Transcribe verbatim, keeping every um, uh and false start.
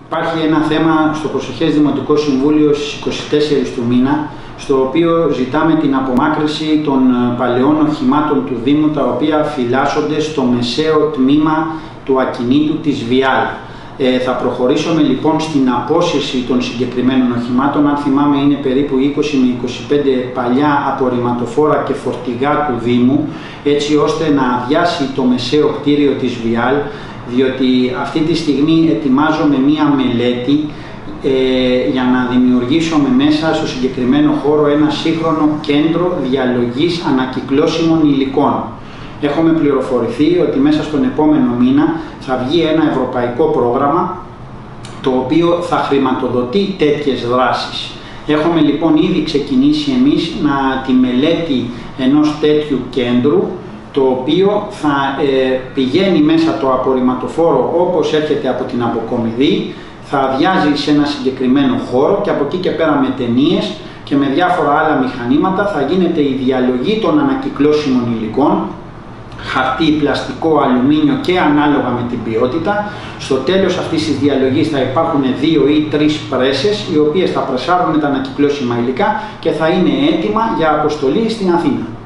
Υπάρχει ένα θέμα στο προσεχές Δημοτικό Συμβούλιο στις είκοσι τέσσερις του μήνα, στο οποίο ζητάμε την απομάκρυνση των παλαιών οχημάτων του Δήμου, τα οποία φυλάσσονται στο μεσαίο τμήμα του ακινήτου της Βιάλ. Ε, θα προχωρήσουμε λοιπόν στην απόσυρση των συγκεκριμένων οχημάτων. Αν θυμάμαι, είναι περίπου είκοσι με είκοσι πέντε παλιά απορριμματοφόρα και φορτηγά του Δήμου, έτσι ώστε να αδειάσει το μεσαίο κτίριο της Βιάλ, διότι αυτή τη στιγμή ετοιμάζομαι μία μελέτη ε, για να δημιουργήσουμε μέσα στο συγκεκριμένο χώρο ένα σύγχρονο κέντρο διαλογής ανακυκλώσιμων υλικών. Έχουμε πληροφορηθεί ότι μέσα στον επόμενο μήνα θα βγει ένα ευρωπαϊκό πρόγραμμα, το οποίο θα χρηματοδοτεί τέτοιες δράσεις. Έχουμε λοιπόν ήδη ξεκινήσει εμείς να, τη μελέτη ενός τέτοιου κέντρου, το οποίο θα ε, πηγαίνει μέσα το απορριμματοφόρο όπως έρχεται από την αποκομιδή, θα αδειάζει σε ένα συγκεκριμένο χώρο και από εκεί και πέρα με ταινίες και με διάφορα άλλα μηχανήματα θα γίνεται η διαλογή των ανακυκλώσιμων υλικών, χαρτί, πλαστικό, αλουμίνιο και ανάλογα με την ποιότητα. Στο τέλος αυτής της διαλογής θα υπάρχουν δύο ή τρεις πρέσες, οι οποίες θα πρεσάρουν τα ανακυκλώσιμα υλικά και θα είναι έτοιμα για αποστολή στην Αθήνα.